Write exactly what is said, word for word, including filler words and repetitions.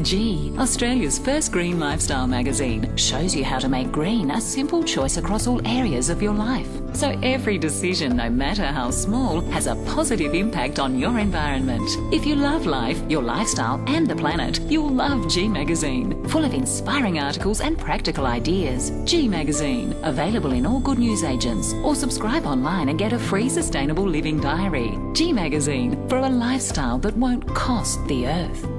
G, Australia's first green lifestyle magazine, shows you how to make green a simple choice across all areas of your life. So every decision, no matter how small, has a positive impact on your environment. If you love life, your lifestyle and the planet, you'll love G Magazine. Full of inspiring articles and practical ideas. G Magazine, available in all good news agents, or subscribe online and get a free sustainable living diary. G Magazine, for a lifestyle that won't cost the earth.